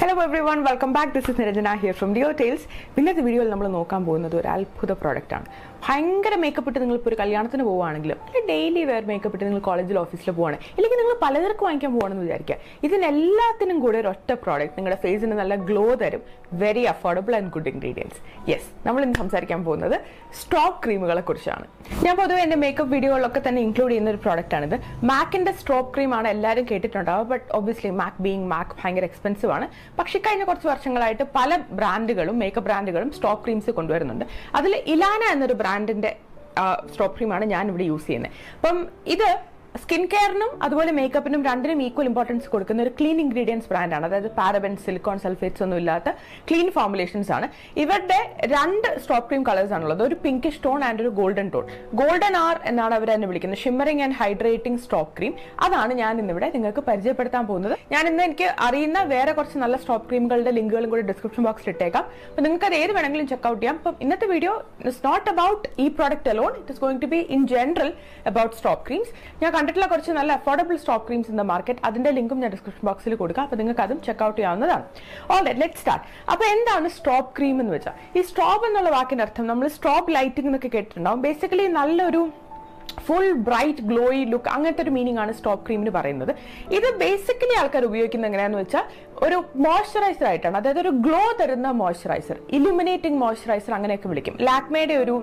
Hello everyone, welcome back. This is Niranjana here from Dio Tales. ഇന്നത്തെ വീഡിയോയിൽ നമ്മൾ നോക്കാൻ പോകുന്നത് ഒരു അത്ഭുത പ്രോഡക്റ്റ് ആണ്. ഭയങ്കര മേക്കപ്പ് ഇട്ട് നിങ്ങൾ ഇപ്പോൾ ഒരു കല്യാണത്തിന് പോവുകയാണെങ്കിലും അല്ലെങ്കിൽ ഡെയിലി വെയർ മേക്കപ്പ് ഇട്ട് നിങ്ങൾ കോളേജിൽ ഓഫീസിൽ പോവാണ്, അല്ലെങ്കിൽ നിങ്ങൾ പലതരക്ക് വാങ്ങിക്കാൻ പോകണമെന്ന് വിചാരിക്കുക. ഇതിനെല്ലാത്തിനും കൂടെ ഒരു ഒറ്റ പ്രോഡക്റ്റ് നിങ്ങളുടെ ഫേസിന് നല്ല ഗ്ലോ തരും. Very affordable and good ingredients. Yes, നമ്മൾ ഇന്ന് സംസാരിക്കാൻ പോകുന്നത് സ്ട്രോബ് ക്രീമുകളെ കുറിച്ചാണ്. ഞാൻ പൊതുവെ എൻ്റെ മേക്കപ്പ് വീഡിയോകളിലൊക്കെ തന്നെ ഇൻക്ലൂഡ് ചെയ്യുന്ന ഒരു പ്രോഡക്റ്റ് ആണിത്. മാക്കിന്റെ സ്ട്രോബ് ക്രീമാണ് എല്ലാവരും കേട്ടിട്ടുണ്ടാവുക. ബട്ട് ഒബ്വിയസ്ലി മാക്ക് ഭയങ്കര എക്സ്പെൻസീവ് ആണ്. പക്ഷേ കഴിഞ്ഞ കുറച്ച് വർഷങ്ങളായിട്ട് പല ബ്രാൻഡുകളും മേക്കപ്പ് ബ്രാൻഡുകളും സ്ട്രോബ് ക്രീംസ് കൊണ്ടുവരുന്നുണ്ട്. അതിൽ ഇലാന എന്നൊരു ബ്രാൻഡിന്റെ സ്ട്രോബ് ക്രീമാണ് ഞാൻ ഇവിടെ യൂസ് ചെയ്യുന്നത്. അപ്പം ഇത് സ്കിൻ കെയറിനും അതുപോലെ മേക്കപ്പിനും രണ്ടിനും ഈക്വൽ ഇമ്പോർട്ടൻസ് കൊടുക്കുന്ന ഒരു ക്ലീൻ ഇൻഗ്രീഡിയൻസ് ബ്രാൻഡാണ്. അതായത് പാരബൻ, സിലിക്കോൺ, സൾഫേറ്റ്സ് ഒന്നും ഇല്ലാത്ത ക്ലീൻ ഫോർമുലേഷൻസ് ആണ്. ഇവരുടെ രണ്ട് സ്ട്രോബ് ക്രീം കളേഴ്സ് ആണുള്ളത്, ഒരു പിങ്കിഷ് ടോൺ ആൻഡ് ഒരു ഗോൾഡൻ ടോൺ. ഗോൾഡൻ ആർ എന്നാണ് അവർ തന്നെ വിളിക്കുന്നത്. Shimmering and hydrating strobe cream. അതാണ് ഞാൻ ഇന്നിവിടെ നിങ്ങൾക്ക് പരിചയപ്പെടുത്താൻ പോകുന്നത്. ഞാൻ ഇന്ന് എനിക്ക് അറിയുന്ന വേറെ കുറച്ച് നല്ല സ്ട്രോബ് ക്രീമുകളുടെ ലിങ്കുകളും കൂടി ഡിസ്ക്രിപ്ഷൻ ബോക്സിൽ ഇട്ടേക്കാം. അപ്പോൾ നിങ്ങൾക്ക് അത് ഏത് വേണമെങ്കിലും ചെക്ക്ഔട്ട് ചെയ്യാം. അപ്പം ഇന്നത്തെ വീഡിയോ ഇസ് നോട്ട് അബൌട്ട് ഈ product alone, it is going to be in general about strobe creams. ഞാൻ കണ്ടിട്ടുള്ള കുറച്ച് നല്ല affordable strobe creams in the market, അതിന്റെ ലിങ്കും ഞാൻ ഡിസ്ക്രിപ്ഷൻ ബോക്സിൽ കൊടുക്കാം. അപ്പോൾ നിങ്ങൾക്ക് അതും ചെക്ക്ഔട്ട് ചെയ്യാവുന്നതാണ്. Alright, let's start. അപ്പോൾ എന്താണ് സ്ട്രോബ് ക്രീം എന്ന് വെച്ചാൽ? ഈ സ്ട്രോബ് എന്നുള്ള വാക്കിന്റെ അർത്ഥം നമ്മൾ സ്ട്രോബ് ലൈറ്റിംഗ് എന്നൊക്കെ കേട്ടിട്ടുണ്ടാവും. ബേസിക്കലി നല്ലൊരു ഫുൾ ബ്രൈറ്റ് ഗ്ലോയി ലുക്ക്, അങ്ങനത്തെ ഒരു മീനിങ് ആണ് സ്ട്രോബ് ക്രീമിന് പറയുന്നത്. ഇത് ബേസിക്കലി ആൾക്കാർ ഉപയോഗിക്കുന്നത് എങ്ങനെയാണെന്ന് വെച്ചാൽ ഒരു മോയ്സ്ചറൈസർ ആയിട്ടാണ്. അതായത് ഒരു ഗ്ലോ തരുന്ന മോയ്സ്ചറൈസർ, ഇലുമിനേറ്റിംഗ് മോയ്സ്ചറൈസർ അങ്ങനെയൊക്കെ വിളിക്കും. ലാക്മേയുടെ ഒരു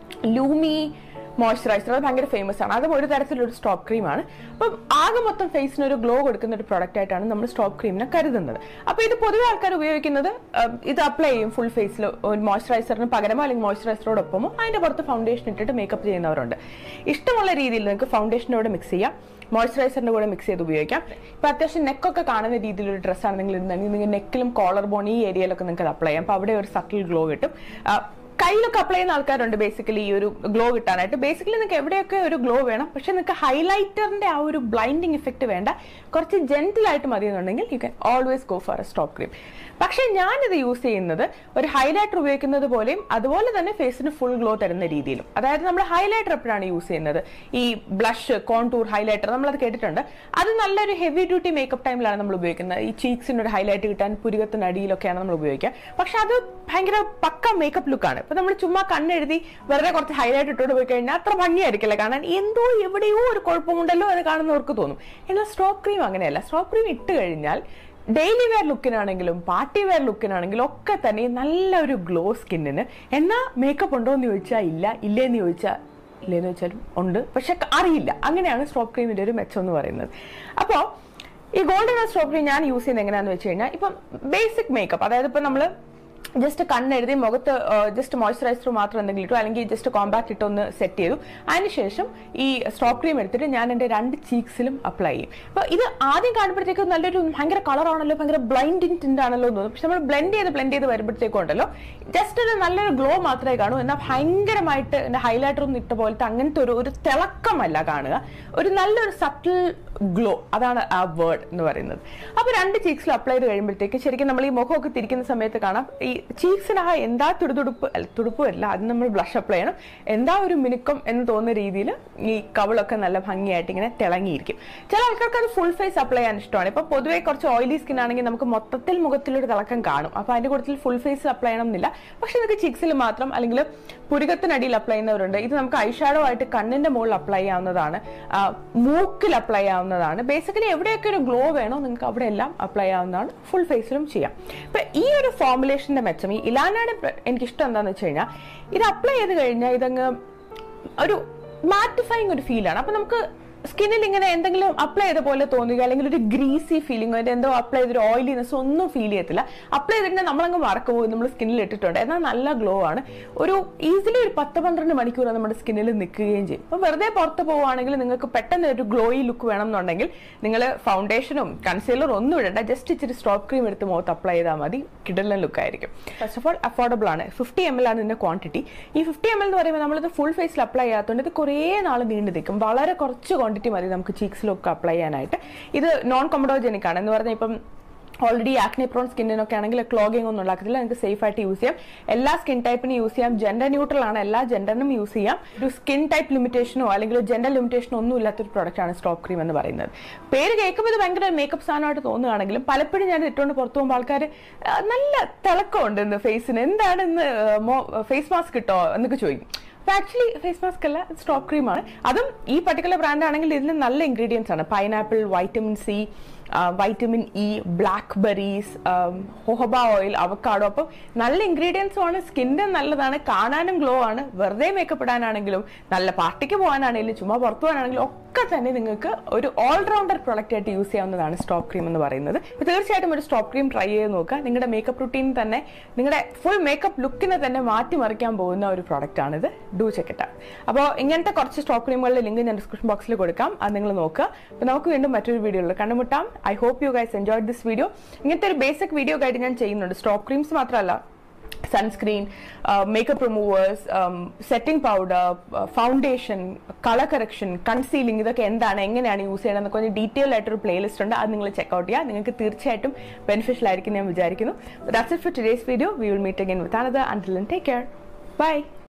ലൂമി മോയ്സ്ചറൈസർ അത് ഭയങ്കര ഫേമസ് ആണ്. അതും ഒരു തരത്തിലൊരു സ്ട്രോബ് ക്രീമാണ്. അപ്പം ആകെ മൊത്തം ഫേസിന് ഒരു ഗ്ലോ കൊടുക്കുന്ന ഒരു പ്രോഡക്റ്റ് ആയിട്ടാണ് നമ്മൾ സ്ട്രോബ് ക്രീമിനെ കരുതുന്നത്. അപ്പോൾ ഇത് പൊതുവെ ആൾക്കാർ ഉപയോഗിക്കുന്നത് ഇത് അപ്ലൈ ചെയ്യും ഫുൾ ഫേസിൽ, ഒരു മോയ്സ്ചറൈസറിന് പകരമോ അല്ലെങ്കിൽ മോയ്സ്ചറൈസറോടൊപ്പമോ അതിന്റെ പുറത്ത് ഫൗണ്ടേഷൻ ഇട്ടിട്ട് മേക്കപ്പ് ചെയ്യുന്നവരുണ്ട്. ഇഷ്ടമുള്ള രീതിയിൽ നിങ്ങൾക്ക് ഫൗണ്ടേഷൻ്റെ കൂടെ മിക്സ് ചെയ്യാം, മോയ്സ്ചറൈസറിന്റെ കൂടെ മിക്സ് ചെയ്ത് ഉപയോഗിക്കാം. ഇപ്പൊ അത്യാവശ്യം നെക്കൊക്കെ കാണുന്ന രീതിയിലൊരു ഡ്രസ്സാണ് നിങ്ങൾ ഇടുന്നതെങ്കിൽ നിങ്ങൾ നെക്കിലും കോളർ ബോൺ ഈ ഏരിയയിലൊക്കെ നിങ്ങൾക്ക് അത് അപ്ലൈ ചെയ്യാം. അപ്പോൾ അവിടെ ഒരു സട്ടിൽ ഗ്ലോ കിട്ടും. കയ്യിലൊക്കെ അപ്ലൈ ചെയ്യുന്ന ആൾക്കാരുണ്ട് ബേസിക്കലി ഈ ഒരു ഗ്ലോ കിട്ടാനായിട്ട്. ബേസിക്കലി നിങ്ങൾക്ക് എവിടെയൊക്കെ ഒരു ഗ്ലോ വേണം, പക്ഷെ നിങ്ങൾക്ക് ഹൈലൈറ്ററിന്റെ ആ ഒരു ബ്ലൈൻഡിങ് ഇഫക്റ്റ് വേണ്ട, കുറച്ച് ജെന്റിൽ ആയിട്ട് മതി എന്നുണ്ടെങ്കിൽ you can always go for a strobe cream. പക്ഷെ ഞാനിത് യൂസ് ചെയ്യുന്നത് ഒരു ഹൈലൈറ്റർ ഉപയോഗിക്കുന്നത് പോലെയും അതുപോലെ തന്നെ ഫേസിന് ഫുൾ ഗ്ലോ തരുന്ന രീതിയിലും. അതായത് നമ്മൾ ഹൈലൈറ്റർ എപ്പോഴാണ് യൂസ് ചെയ്യുന്നത്? ഈ ബ്ലഷ്, കോൺടൂർ ഹൈലൈറ്റർ നമ്മളത് കേട്ടിട്ടുണ്ട്. അത് നല്ലൊരു ഹെവി ഡ്യൂട്ടി മേക്കപ്പ് ടൈമിലാണ് നമ്മൾ ഉപയോഗിക്കുന്നത്. ഈ ചീക്സിന് ഒരു ഹൈലൈറ്റ് കിട്ടാൻ പുരികത്തിന് അടിയിലൊക്കെയാണ് നമ്മൾ ഉപയോഗിക്കുക. പക്ഷെ അത് ഭയങ്കര പക്ക മേക്കപ്പ് ലുക്കാണ്. ഇപ്പൊ നമ്മൾ ചുമ്മാ കണ്ണെഴുതി വെറുതെ കുറച്ച് ഹൈലൈറ്റ് ഇട്ടോട്ട് പോയി കഴിഞ്ഞാൽ അത്ര ഭംഗിയായിരിക്കില്ല കാണാൻ. എന്തോ എവിടെയോ ഒരു കുഴപ്പമുണ്ടല്ലോ അത് കാണുന്നവർക്ക് തോന്നും. എന്നാൽ സ്ട്രോബ് ക്രീം അങ്ങനെയല്ല. സ്ട്രോബ് ക്രീം ഇട്ട് കഴിഞ്ഞാൽ ഡെയിലി വെയർ ലുക്കിനാണെങ്കിലും പാർട്ടി വെയർ ലുക്കിനാണെങ്കിലും ഒക്കെ തന്നെ നല്ലൊരു ഗ്ലോ സ്കിന്നിന്. എന്നാൽ മേക്കപ്പ് ഉണ്ടോ എന്ന് ചോദിച്ചാൽ ഇല്ല, ഇല്ലേന്ന് ചോദിച്ചാലും ഉണ്ട്, പക്ഷെ അറിയില്ല. അങ്ങനെയാണ് സ്ട്രോബ് ക്രീമിന്റെ ഒരു മെച്ചം എന്ന് പറയുന്നത്. അപ്പോൾ ഈ ഗോൾഡൻ സ്ട്രോബ് ക്രീം ഞാൻ യൂസ് ചെയ്യുന്നത് എങ്ങനെയാണെന്ന് വെച്ച് കഴിഞ്ഞാൽ, ഇപ്പം ബേസിക് മേക്കപ്പ്, അതായത് ഇപ്പം നമ്മൾ ജസ്റ്റ് കണ്ണെഴുതി മുഖത്ത് ജസ്റ്റ് മോയ്സ്ചറൈസർ മാത്രം എന്തെങ്കിലും ഇട്ടു, അല്ലെങ്കിൽ ജസ്റ്റ് കോമ്പാക്ട് ഇട്ടൊന്ന് സെറ്റ് ചെയ്തു. അതിനുശേഷം ഈ സ്ട്രോബ് ക്രീം എടുത്തിട്ട് ഞാൻ എൻ്റെ രണ്ട് ചീക്സിലും അപ്ലൈ ചെയ്യും. അപ്പോൾ ഇത് ആദ്യം കാണുമ്പോഴത്തേക്ക് നല്ലൊരു ഭയങ്കര കളറാണല്ലോ, ഭയങ്കര ബ്ലൈൻഡിങ് ടിൻ്റ് ആണല്ലോ എന്ന് തോന്നും. പക്ഷെ നമ്മൾ ബ്ലെൻഡ് ചെയ്ത് വരുമ്പോഴത്തേക്കും ഉണ്ടല്ലോ ജസ്റ്റ് ഒരു നല്ലൊരു ഗ്ലോ മാത്രമേ കാണൂ. എന്നാൽ ഭയങ്കരമായിട്ട് എൻ്റെ ഹൈലൈറ്റർ ഒന്നും ഇട്ട പോലത്തെ അങ്ങനത്തെ ഒരു തിളക്കമല്ല കാണുക, ഒരു നല്ലൊരു സട്ടിൽ ഗ്ലോ. അതാണ് ആ വേർഡ് എന്ന് പറയുന്നത്. അപ്പോൾ രണ്ട് ചീക്സിൽ അപ്ലൈ ചെയ്ത് കഴിയുമ്പോഴത്തേക്ക് ശരിക്കും നമ്മൾ ഈ മുഖമൊക്കെ തിരിക്കുന്ന സമയത്ത് കാണാം ഈ ചീക്സിന് ആ എന്താ തുടുപ്പ് അല്ല, അത് നമ്മൾ ബ്ലഷ് അപ്ലൈ ചെയ്യണം, എന്താ ഒരു മിനുക്കം എന്ന് തോന്നുന്ന രീതിയിൽ ഈ കവിളൊക്കെ നല്ല ഭംഗിയായിട്ട് ഇങ്ങനെ തിളങ്ങിയിരിക്കും. ചില ആൾക്കാർക്ക് അത് ഫുൾ ഫേസ് അപ്ലൈ ചെയ്യാൻ ഇഷ്ടമാണ്. ഇപ്പൊ പൊതുവെ കുറച്ച് ഓയിലി സ്കിൻ ആണെങ്കിൽ നമുക്ക് മൊത്തത്തിൽ മുഖത്തിലൊരു തിളക്കം കാണും. അപ്പൊ അതിന്റെ കൂട്ടത്തിൽ ഫുൾ ഫേസ് അപ്ലൈ ചെയ്യണം എന്നില്ല. പക്ഷെ നിങ്ങൾക്ക് ചീക്സിൽ മാത്രം അല്ലെങ്കിൽ പുരികത്തിനടിയിൽ അപ്ലൈ ചെയ്യുന്നവരുണ്ട്. ഇത് നമുക്ക് ഐഷാഡോ ആയിട്ട് കണ്ണിന്റെ മുകളിൽ അപ്ലൈ ചെയ്യാവുന്നതാണ്, മൂക്കിൽ അപ്ലൈ ചെയ്യാവുന്നതാണ്. ബേസിക്കലി എവിടെയൊക്കെ ഒരു ഗ്ലോ വേണോ നിങ്ങൾക്ക് അവിടെ എല്ലാം അപ്ലൈ ചെയ്യാവുന്നതാണ്. ഫുൾ ഫേസിലും ചെയ്യാം. ഇപ്പൊ ഈ ഒരു ഫോർമുലേഷന്റെ മെച്ചം, ഈ ഇലാനയുടെ എനിക്കിഷ്ടം എന്താണെന്ന് വെച്ച് കഴിഞ്ഞാൽ ഇത് അപ്ലൈ ചെയ്ത് കഴിഞ്ഞാൽ ഇതങ്ങ് ഒരു മാറ്റിഫൈങ് ഒരു ഫീലാണ്. അപ്പൊ നമുക്ക് സ്കിന്നിൽ ഇങ്ങനെ എന്തെങ്കിലും അപ്ലൈ ചെയ്ത പോലെ തോന്നുക, അല്ലെങ്കിൽ ഒരു ഗ്രീസി ഫീലിംഗ്, അതിന്റെ എന്തോ അപ്ലൈ ചെയ്തൊരു ഓയിലിനെസ് ഒന്നും ഫീൽ ചെയ്യത്തില്ല. അപ്ലൈ ചെയ്തിട്ട് നമ്മളങ്ങ് മറക്കു പോകും നമ്മൾ സ്കിന്നിൽ ഇട്ടിട്ടുണ്ട്. എന്നാൽ നല്ല ഗ്ലോ ആണ്. ഒരു ഈസിലി ഒരു 10-12 മണിക്കൂർ നമ്മുടെ സ്കിന്നിൽ നിൽക്കുകയും ചെയ്യും. അപ്പൊ വെറുതെ പുറത്ത് പോവുകയാണെങ്കിൽ നിങ്ങൾക്ക് പെട്ടെന്ന് ഒരു ഗ്ലോയി ലുക്ക് വേണം എന്നുണ്ടെങ്കിൽ നിങ്ങൾ ഫൗണ്ടേഷനും കൺസീലറും ഒന്നും ഇടണ്ട, ജസ്റ്റ് ഇച്ചിരി സ്ട്രോബ് ക്രീം എടുത്ത് മുഖത്ത് അപ്ലൈ ചെയ്താൽ മതി, കിടലൻ ലുക്ക് ആയിരിക്കും. ഫസ്റ്റ് ഓഫ് ഓൾ അഫോർഡബിൾ ആണ്. 50 ml ആണ് ഇതിന്റെ ക്വാണ്ടിറ്റി. ഈ 50 ml എന്ന് പറയുമ്പോൾ നമ്മളിത് ഫുൾ ഫേസിൽ അപ്ലൈ ചെയ്യാത്തതുകൊണ്ട് ഇത് കുറേ നാൾ നീണ്ടു നിൽക്കും. വളരെ കുറച്ച് ക്വാണ്ടിറ്റി മതി നമുക്ക് ചീക്സിലൊക്കെ അപ്ലൈ ചെയ്യാനായിട്ട്. ഇത് നോൺ കൊമഡോജനിക് ആണ് എന്ന് പറഞ്ഞാൽ ഇപ്പം ഓൾറെഡി ആക്നെ പ്രോൺ സ്കിന്നിനൊക്കെ ആണെങ്കിൽ ക്ലോഗിംഗ് ഒന്നും ഉണ്ടാക്കത്തില്ല, നിങ്ങൾക്ക് സേഫ് ആയിട്ട് യൂസ് ചെയ്യാം. എല്ലാ സ്കിൻ ടൈപ്പിനും യൂസ് ചെയ്യാം. ജെൻഡർ ന്യൂട്രൽ ആണ്, എല്ലാ ജെൻഡറിനും യൂസ് ചെയ്യാം. ഒരു സ്കിൻ ടൈപ്പ് ലിമിറ്റേഷനോ അല്ലെങ്കിൽ ജെൻഡർ ലിമിറ്റേഷനോ ഒന്നും ഇല്ലാത്തൊരു പ്രോഡക്റ്റ് ആണ് സ്ട്രോബ് ക്രീം എന്ന് പറയുന്നത്. പേര് കേൾക്കുമ്പോൾ ഇത് ഭയങ്കര മേക്കപ്പ് സാധനമായിട്ട് തോന്നുകയാണെങ്കിലും പലപ്പോഴും ഞാൻ ഇട്ടുകൊണ്ട് പുറത്തു പോകുമ്പോൾ ആൾക്കാർ നല്ല തിളക്കമുണ്ട് ഇന്ന് ഫേസിന്, എന്താണ് ഇന്ന് ഫേസ് മാസ്ക് കിട്ടോ എന്നൊക്കെ ചോദിക്കും. അപ്പോൾ ആക്ച്വലി ഫേസ് മാസ്ക് അല്ല, സ്ട്രോബ് ക്രീമാണ്. അതും ഈ പർട്ടിക്കുലർ ബ്രാൻഡ് ആണെങ്കിൽ ഇതിൽ നല്ല ഇൻഗ്രീഡിയൻസ് ആണ്. Pineapple, vitamin C, vitamin E, black berries, jojoba oil, avocado. അപ്പം നല്ല ഇൻഗ്രീഡിയൻസും ആണ്, സ്കിന്നിന് നല്ലതാണ്, കാണാനും ഗ്ലോ ആണ്. വെറുതെ മേക്കപ്പ് ഇടാനാണെങ്കിലും നല്ല പാർട്ടിക്ക് പോകാനാണെങ്കിലും ചുമ്മാ പുറത്തു പോകാനാണെങ്കിലും ഒക്കെ തന്നെ നിങ്ങൾക്ക് ഒരു ഓൾറൗണ്ടർ പ്രൊഡക്റ്റ് ആയിട്ട് യൂസ് ചെയ്യാവുന്നതാണ് സ്ട്രോബ് ക്രീം എന്ന് പറയുന്നത്. അപ്പോൾ തീർച്ചയായിട്ടും ഒരു സ്ട്രോബ് ക്രീം ട്രൈ ചെയ്ത് നോക്കുക. നിങ്ങളുടെ മേക്കപ്പ് റുട്ടീൻ തന്നെ, നിങ്ങളുടെ ഫുൾ മേക്കപ്പ് ലുക്കിനെ തന്നെ മാറ്റിമറിക്കാൻ പോകുന്ന ഒരു പ്രോഡക്റ്റ് ആണിത്. Do check it out. അപ്പോൾ ഇങ്ങനത്തെ കുറച്ച് സ്ട്രോബ് ക്രീമുകളുടെ ലിങ്ക് ഞാൻ ഡിസ്ക്രിപ്ഷൻ ബോക്സിൽ കൊടുക്കാം, അത് നിങ്ങൾ നോക്കുക. അപ്പോൾ നമുക്ക് വീണ്ടും മറ്റൊരു വീഡിയോയിൽ കണ്ടുമുട്ടാം. I hope you guys enjoyed this video. ഇങ്ങനത്തെ ഒരു ബേസിക് വീഡിയോ ഗൈഡ് ഞാൻ ചെയ്യുന്നുണ്ട്. സ്ട്രോബ് ക്രീംസ് മാത്രമല്ല, sunscreen, makeup removers, setting powder, foundation, colour correction, concealing, ഇതൊക്കെ എന്താണ്, എങ്ങനെയാണ് യൂസ് ചെയ്യണം എന്നൊക്കെ ഒരു ഡീറ്റെയിൽ ആയിട്ടൊരു പ്ലേലിസ്റ്റ് ഉണ്ട്. അത് നിങ്ങൾ ചെക്കൗട്ട് ചെയ്യുക. നിങ്ങൾക്ക് തീർച്ചയായിട്ടും ബെനിഫിഷ്യൽ ആയിരിക്കും ഞാൻ വിചാരിക്കുന്നു. That's it for today's video. We will meet again with another. Until then, take care. Bye.